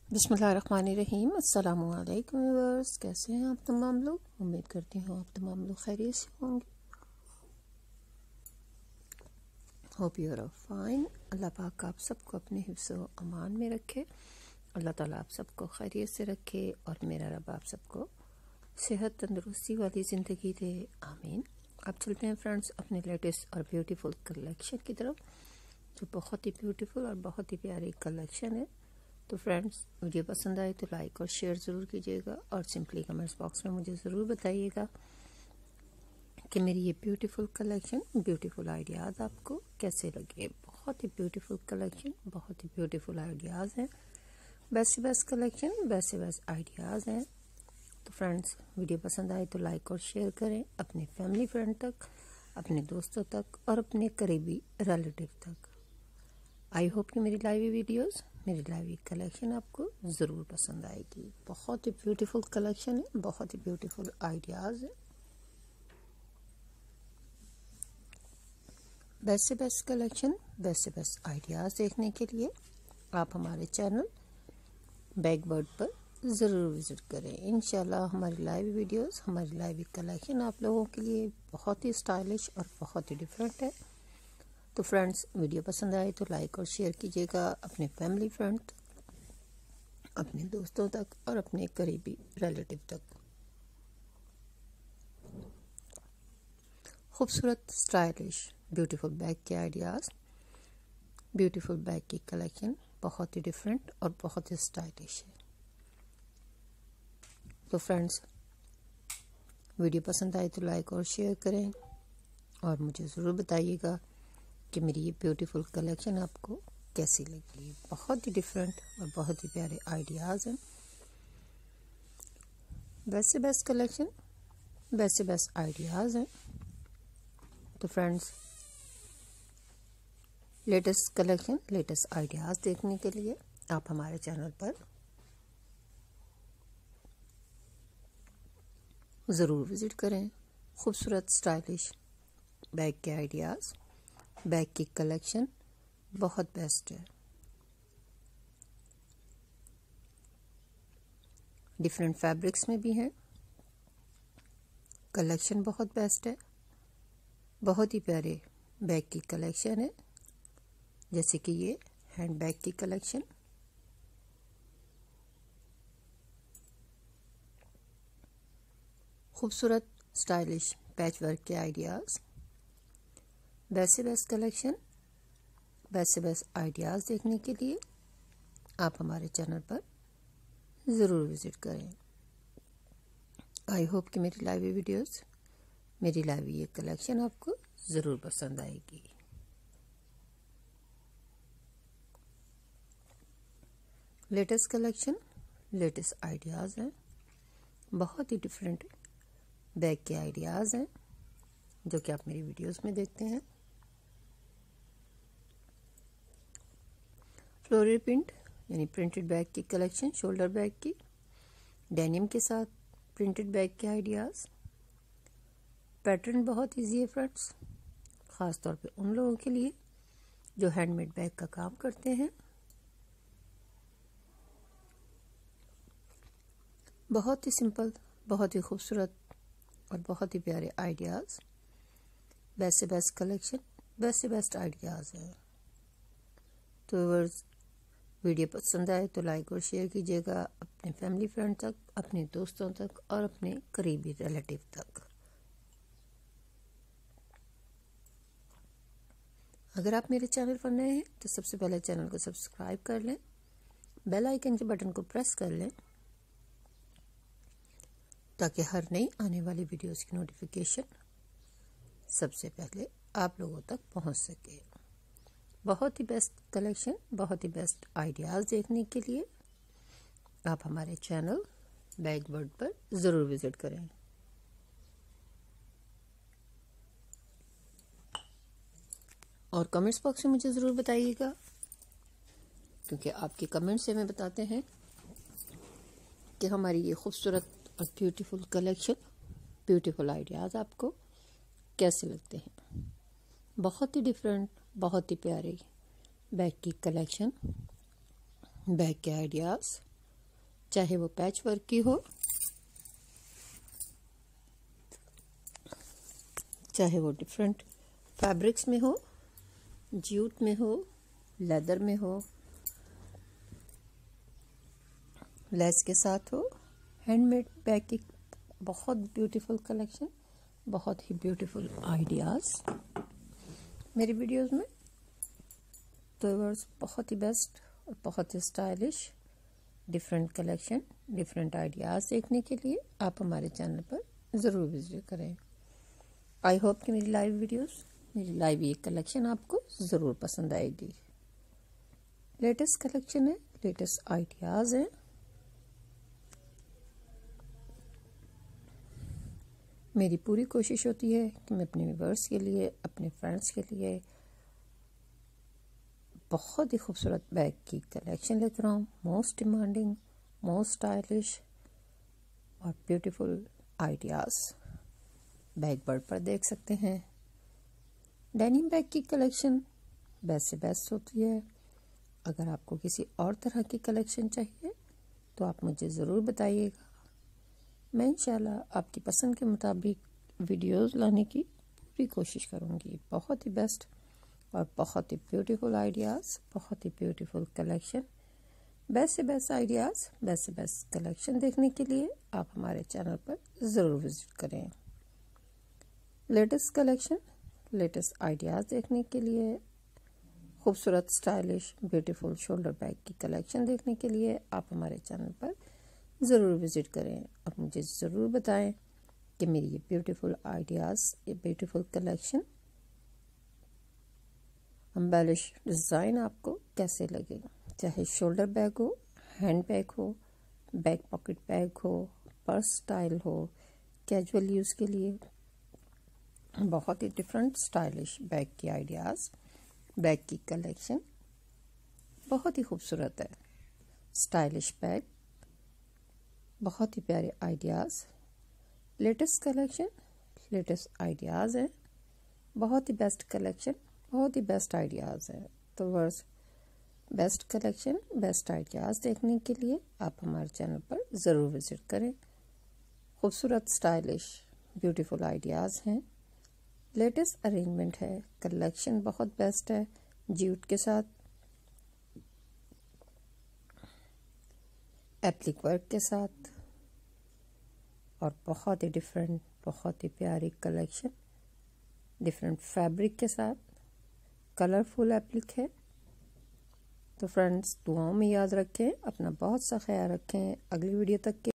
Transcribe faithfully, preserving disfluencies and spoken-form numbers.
बिस्मिल्लाहिर्रहमानिर्रहीम। अस्सलाम वालेकुम व्यूअर्स, कैसे हैं आप तमाम लोग। उम्मीद करती हूँ आप तमाम लोग खैरियत से होंगे। Hope you are fine. Allah पाक आप सबको अपने हिफ्ज़ व अमान में रखे। अल्लाह ताला आप सबको खैरियत से रखे और मेरा रब आप सबको सेहत तंदुरुस्ती वाली ज़िंदगी दे, आमीन। अब चलते हैं फ्रेंड्स अपने लेटेस्ट और ब्यूटीफुल कलेक्शन की तरफ, जो बहुत ही ब्यूटीफुल और बहुत ही प्यारी कलेक्शन है। तो फ्रेंड्स, वीडियो पसंद आए तो लाइक और शेयर ज़रूर कीजिएगा और सिंपली कमेंट्स बॉक्स में मुझे ज़रूर बताइएगा कि मेरी ये ब्यूटीफुल कलेक्शन, ब्यूटीफुल आइडियाज़ आपको कैसे लगे। बहुत ही ब्यूटीफुल कलेक्शन, बहुत ही ब्यूटीफुल आइडियाज़ हैं। बेस्ट से बेस्ट कलेक्शन, बेस्ट से बेस्ट आइडियाज़ हैं। तो फ्रेंड्स, वीडियो पसंद आए तो लाइक और शेयर करें अपने फैमिली फ्रेंड तक, अपने दोस्तों तक और अपने करीबी रिलेटिव तक। आई होप कि मेरी लाइव वीडियोस, मेरी लाइव कलेक्शन आपको ज़रूर पसंद आएगी। बहुत ही ब्यूटीफुल कलेक्शन है, बहुत ही ब्यूटीफुल आइडियाज़ है। बेस्ट से बेस्ट कलेक्शन, बेस्ट से बेस्ट आइडियाज़ देखने के लिए आप हमारे चैनल बैकबर्ड पर ज़रूर विज़िट करें। इंशाल्लाह हमारी लाइव वीडियोस, हमारी लाइव कलेक्शन आप लोगों के लिए बहुत ही स्टाइलिश और बहुत ही डिफरेंट है। तो फ्रेंड्स, वीडियो पसंद आए तो लाइक और शेयर कीजिएगा अपने फैमिली फ्रेंड तक, अपने दोस्तों तक और अपने करीबी रिलेटिव तक। खूबसूरत, स्टाइलिश, ब्यूटीफुल बैग के आइडियाज़, ब्यूटीफुल बैग की कलेक्शन बहुत ही डिफरेंट और बहुत ही स्टाइलिश है। तो फ्रेंड्स, वीडियो पसंद आए तो लाइक और शेयर करें और मुझे ज़रूर बताइएगा कि मेरी ये ब्यूटीफुल कलेक्शन आपको कैसी लगी। बहुत ही डिफरेंट और बहुत ही प्यारे आइडियाज़ हैं। बेस्ट से बेस्ट कलेक्शन, बेस्ट से बेस्ट आइडियाज़ हैं। तो friends, latest collection, latest ideas देखने के लिए आप हमारे चैनल पर ज़रूर विज़िट करें। खूबसूरत, स्टाइलिश बैग के आइडियाज़, बैग की कलेक्शन बहुत बेस्ट है। डिफरेंट फैब्रिक्स में भी हैं। कलेक्शन बहुत बेस्ट है। बहुत ही प्यारे बैग की कलेक्शन है, जैसे कि ये हैंड बैग की कलेक्शन। खूबसूरत, स्टाइलिश पैच वर्क के आइडियाज़, बेस्ट से बेस्ट कलेक्शन, बेस्ट से बेस्ट आइडियाज़ देखने के लिए आप हमारे चैनल पर ज़रूर विज़िट करें। आई होप कि मेरी लाइव वीडियोस, मेरी लाइव ये कलेक्शन आपको ज़रूर पसंद आएगी। लेटेस्ट कलेक्शन, लेटेस्ट आइडियाज़ हैं। बहुत ही डिफरेंट बैग के आइडियाज़ हैं जो कि आप मेरी वीडियोस में देखते हैं। फ्लोरल प्रिंट यानी प्रिंटेड बैग की कलेक्शन, शोल्डर बैग की, डेनिम के साथ प्रिंटेड बैग के आइडियाज़। पैटर्न बहुत इजी है फ्रेंड्स, ख़ास तौर पे उन लोगों के लिए जो हैंडमेड बैग का काम करते हैं। बहुत ही सिंपल, बहुत ही खूबसूरत और बहुत ही प्यारे आइडियाज़। बेस्ट से बेस्ट कलेक्शन, बेस्ट से बेस्ट आइडियाज़ हैं। तो व्यूअर्स, वीडियो पसंद आए तो लाइक और शेयर कीजिएगा अपने फैमिली फ्रेंड तक, अपने दोस्तों तक और अपने करीबी रिलेटिव तक। अगर आप मेरे चैनल पर नए हैं तो सबसे पहले चैनल को सब्सक्राइब कर लें, बेल आइकन के बटन को प्रेस कर लें ताकि हर नई आने वाली वीडियोस की नोटिफिकेशन सबसे पहले आप लोगों तक पहुंच सके। बहुत ही बेस्ट कलेक्शन, बहुत ही बेस्ट आइडियाज़ देखने के लिए आप हमारे चैनल बैकबर्ड पर ज़रूर विज़िट करें। और कमेंट्स बॉक्स में मुझे ज़रूर बताइएगा, क्योंकि आपके कमेंट से हमें बताते हैं कि हमारी ये खूबसूरत और ब्यूटीफुल कलेक्शन, ब्यूटीफुल आइडियाज़ आपको कैसे लगते हैं। बहुत ही डिफरेंट, बहुत ही प्यारे बैग की कलेक्शन, बैग के आइडियाज़ चाहे वो पैच वर्क की हो, चाहे वो डिफरेंट फैब्रिक्स में हो, जूट में हो, लेदर में हो, लेस के साथ हो। हैंडमेड बैग की बहुत ब्यूटीफुल कलेक्शन, बहुत ही ब्यूटीफुल आइडियाज़ मेरी वीडियोस में। तो वर्स बहुत ही बेस्ट और बहुत ही stylish different collection, different ideas देखने के लिए आप हमारे चैनल पर ज़रूर विजिट करें। आई होप कि मेरी लाइव वीडियोस, मेरी लाइव ये कलेक्शन आपको ज़रूर पसंद आएगी। लेटेस्ट कलेक्शन है, लेटेस्ट आइडियाज़ हैं। मेरी पूरी कोशिश होती है कि मैं अपने व्यूअर्स के लिए, अपने फ्रेंड्स के लिए बहुत ही खूबसूरत बैग की कलेक्शन लेकर आऊँ, मोस्ट डिमांडिंग, मोस्ट स्टाइलिश और ब्यूटीफुल आइडियाज़ बैग बर्ड पर देख सकते हैं। डेनिम बैग की कलेक्शन बेस्ट से बेस्ट होती है। अगर आपको किसी और तरह की कलेक्शन चाहिए तो आप मुझे ज़रूर बताइएगा। मैं इंशाल्लाह आपकी पसंद के मुताबिक वीडियोस लाने की पूरी कोशिश करूँगी। बहुत ही बेस्ट और बहुत ही ब्यूटीफुल आइडियाज़, बहुत ही ब्यूटीफुल कलेक्शन, बेस्ट से बेस्ट आइडियाज़, बेस्ट से बेस्ट कलेक्शन देखने के लिए आप हमारे चैनल पर ज़रूर विजिट करें। लेटेस्ट कलेक्शन, लेटेस्ट आइडियाज़ देखने के लिए, खूबसूरत स्टाइलिश ब्यूटीफुल शोल्डर बैग की कलेक्शन देखने के लिए आप हमारे चैनल पर ज़रूर विज़िट करें। आप मुझे ज़रूर बताएं कि मेरी ये ब्यूटीफुल आइडियाज़, ये ब्यूटीफुल कलेक्शन, एम्बेलिश डिज़ाइन आपको कैसे लगे। चाहे शोल्डर बैग हो, हैंड बैग हो, बैक पॉकेट बैग हो, पर्स स्टाइल हो, कैजुअल यूज़ के लिए बहुत ही डिफरेंट स्टाइलिश बैग की आइडियाज़, बैग की कलेक्शन बहुत ही खूबसूरत है। स्टाइलिश बैग, बहुत ही प्यारे ideas, latest collection, latest ideas हैं, बहुत ही बेस्ट कलेक्शन, बहुत ही बेस्ट आइडियाज़ हैं। तो viewers best collection, best ideas देखने के लिए आप हमारे चैनल पर ज़रूर विज़िट करें। खूबसूरत स्टाइलिश ब्यूटीफुल आइडियाज़ हैं, लेटेस्ट अरेंजमेंट है, कलेक्शन बहुत बेस्ट है, जूट के साथ एप्लिक वर्क के साथ और बहुत ही डिफरेंट, बहुत ही प्यारी कलेक्शन, डिफरेंट फैब्रिक के साथ, कलरफुल एप्लिक है। तो फ्रेंड्स दुआओं में याद रखें, अपना बहुत सा ख्याल रखें। अगली वीडियो तक के